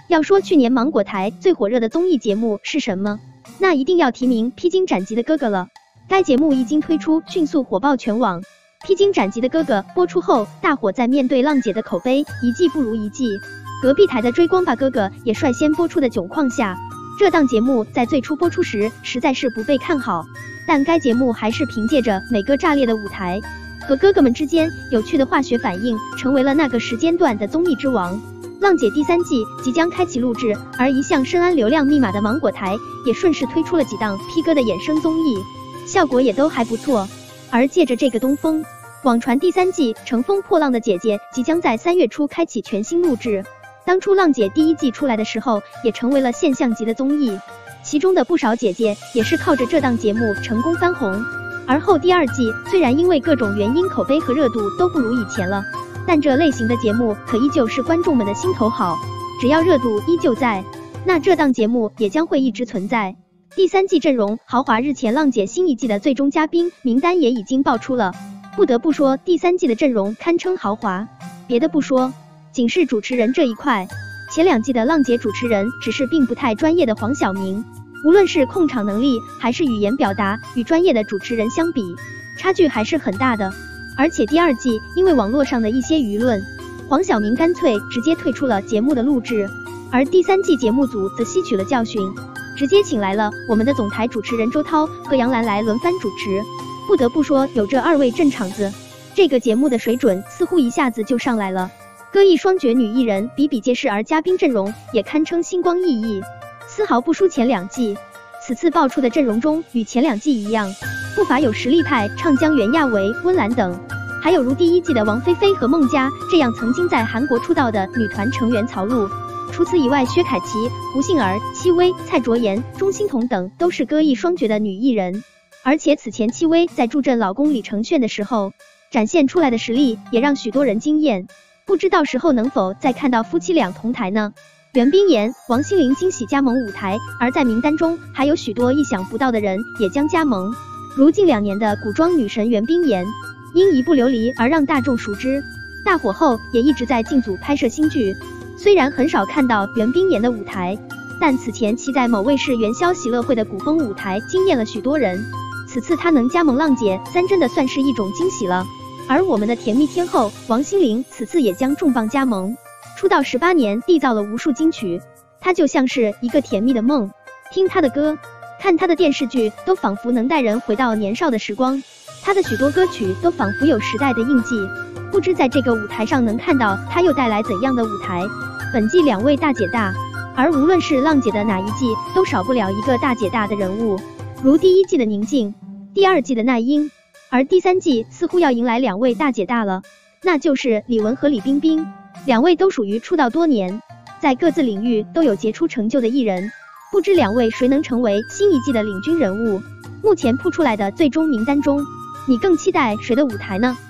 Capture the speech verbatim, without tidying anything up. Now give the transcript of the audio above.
要说去年芒果台最火热的综艺节目是什么，那一定要提名《披荆斩棘的哥哥》了。该节目一经推出，迅速火爆全网。《披荆斩棘的哥哥》播出后，大伙在面对浪姐的口碑一季不如一季，隔壁台的追光吧哥哥也率先播出的窘况下，这档节目在最初播出时实在是不被看好，但该节目还是凭借着每个炸裂的舞台和哥哥们之间有趣的化学反应，成为了那个时间段的综艺之王。浪姐第三季即将开启录制，而一向深谙流量密码的芒果台也顺势推出了几档 P 哥的衍生综艺，效果也都还不错。而借着这个东风，网传第三季乘风破浪的姐姐即将在三月初开启全新录制。当初浪姐第一季出来的时候，也成为了现象级的综艺，其中的不少姐姐也是靠着这档节目成功翻红。而后第二季虽然因为各种原因口碑和热度都不如以前了，但这类型的节目可依旧是观众们的心头好，只要热度依旧在，那这档节目也将会一直存在。第三季阵容豪华，日前浪姐新一季的最终嘉宾名单也已经爆出了，不得不说第三季的阵容堪称豪华。别的不说，仅是主持人这一块，前两季的浪姐主持人只是并不太专业的黄晓明，无论是控场能力还是语言表达，与专业的主持人相比，差距还是很大的。而且第二季因为网络上的一些舆论，黄晓明干脆直接退出了节目的录制，而第三季节目组则吸取了教训，直接请来了我们的总台主持人周涛和杨澜来轮番主持。不得不说，有这二位镇场子，这个节目的水准似乎一下子就上来了。歌艺双绝女艺人比比皆是，而嘉宾阵容也堪称星光熠熠，丝毫不输前两季。此次爆出的阵容中，与前两季一样，不乏有实力派唱将袁娅维、温岚等，还有如第一季的王菲菲和孟佳这样曾经在韩国出道的女团成员曹露。除此以外，薛凯琪、胡杏儿、戚薇、蔡卓妍、钟欣桐等都是歌艺双绝的女艺人。而且此前戚薇在助阵老公李承铉的时候展现出来的实力也让许多人惊艳，不知到时候能否再看到夫妻俩同台呢？袁冰妍、王心凌惊喜加盟舞台，而在名单中还有许多意想不到的人也将加盟，如近两年的古装女神袁冰妍，因一部琉璃而让大众熟知，大火后也一直在进组拍摄新剧。虽然很少看到袁冰妍的舞台，但此前其在某卫视元宵喜乐会的古风舞台惊艳了许多人，此次她能加盟浪姐三真的算是一种惊喜了。而我们的甜蜜天后王心凌此次也将重磅加盟，出道十八年缔造了无数金曲，她就像是一个甜蜜的梦，听她的歌，看她的电视剧都仿佛能带人回到年少的时光，她的许多歌曲都仿佛有时代的印记。不知在这个舞台上能看到她又带来怎样的舞台。本季两位大姐大，而无论是浪姐的哪一季都少不了一个大姐大的人物，如第一季的宁静，第二季的那英，而第三季似乎要迎来两位大姐大了，那就是李玟和李冰冰。两位都属于出道多年，在各自领域都有杰出成就的艺人，不知两位谁能成为新一季的领军人物。目前铺出来的最终名单中，你更期待谁的舞台呢？